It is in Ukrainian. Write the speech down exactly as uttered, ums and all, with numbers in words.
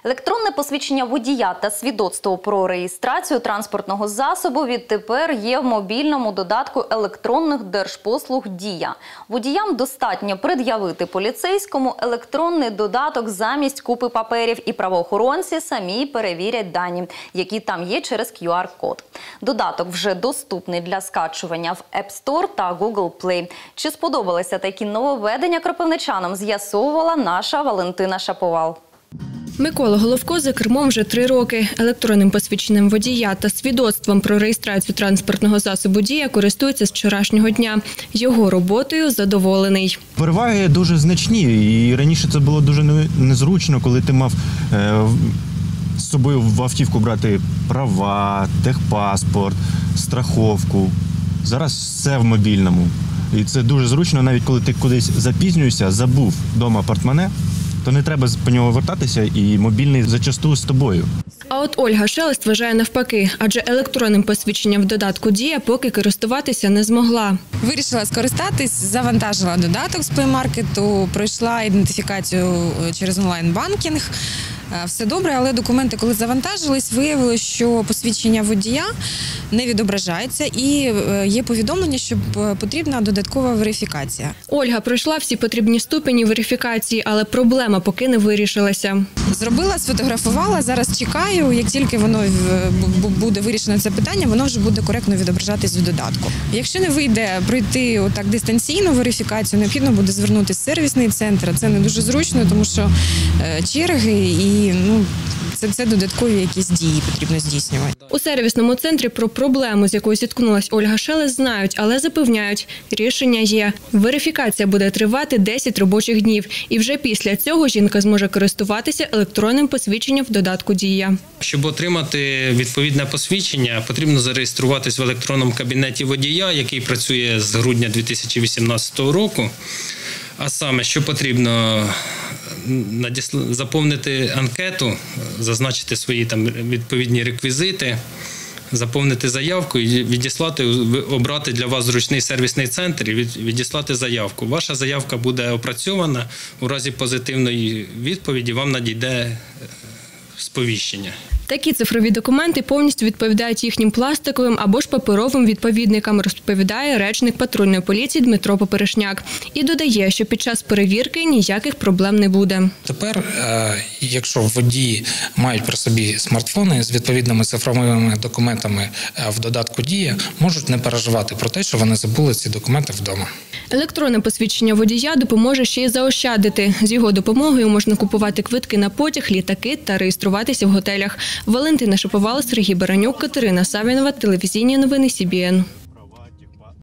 Електронне посвідчення водія та свідоцтво про реєстрацію транспортного засобу відтепер є в мобільному додатку електронних держпослуг «Дія». Водіям достатньо пред'явити поліцейському електронний додаток замість купи паперів, і правоохоронці самі перевірять дані, які там є через кю ар-код. Додаток вже доступний для скачування в еп стор та гугл плей. Чи сподобалися такі нововведення кропивничанам, з'ясовувала наша Валентина Шаповал. Микола Головко за кермом вже три роки. Електронним посвідченням водія та свідоцтвом про реєстрацію транспортного засобу «Дія» користується з вчорашнього дня. Його роботою задоволений. Переваги дуже значні. І раніше це було дуже незручно, коли ти мав е, з собою в автівку брати права, техпаспорт, страховку. Зараз все в мобільному. І це дуже зручно, навіть коли ти кудись запізнюєшся, забув вдома портмоне, то не треба по нього вертатися, і мобільний зачасту з тобою. А от Ольга Шелест вважає навпаки, адже електронним посвідченням в додатку «Дія» поки користуватися не змогла. Вирішила скористатись, завантажила додаток з плеймаркету, пройшла ідентифікацію через онлайн-банкінг. Все добре, але документи, коли завантажились, виявилося, що посвідчення водія не відображається і є повідомлення, що потрібна додаткова верифікація. Ольга пройшла всі потрібні ступені верифікації, але проблема поки не вирішилася. Зробила, сфотографувала, зараз чекаю, як тільки воно буде вирішено це питання, воно вже буде коректно відображатись в додатку. Якщо не вийде пройти отак дистанційну верифікацію, необхідно буде звернутися в сервісний центр. Це не дуже зручно, тому що черги і І, ну, це, це додаткові якісь дії потрібно здійснювати. У сервісному центрі про проблему, з якою зіткнулась Ольга Шелест, знають, але запевняють, рішення є. Верифікація буде тривати десять робочих днів. І вже після цього жінка зможе користуватися електронним посвідченням в додатку «Дія». Щоб отримати відповідне посвідчення, потрібно зареєструватись в електронному кабінеті водія, який працює з грудня дві тисячі вісімнадцятого року. А саме, що потрібно заповнити анкету, зазначити свої там відповідні реквізити, заповнити заявку і відіслати, обрати для вас зручний сервісний центр і відіслати заявку. Ваша заявка буде опрацьована, у разі позитивної відповіді вам надійде сповіщення. Такі цифрові документи повністю відповідають їхнім пластиковим або ж паперовим відповідникам, розповідає речник патрульної поліції Дмитро Поперешняк. І додає, що під час перевірки ніяких проблем не буде. Тепер, якщо водії мають при собі смартфони з відповідними цифровими документами в додатку «Дія», можуть не переживати про те, що вони забули ці документи вдома. Електронне посвідчення водія допоможе ще й заощадити. З його допомогою можна купувати квитки на потяг, літаки та реєструватися в готелях. Валентина Шаповал, Сергій Баранюк, Катерина Савінова, телевізійні новини Сі Бі Ен.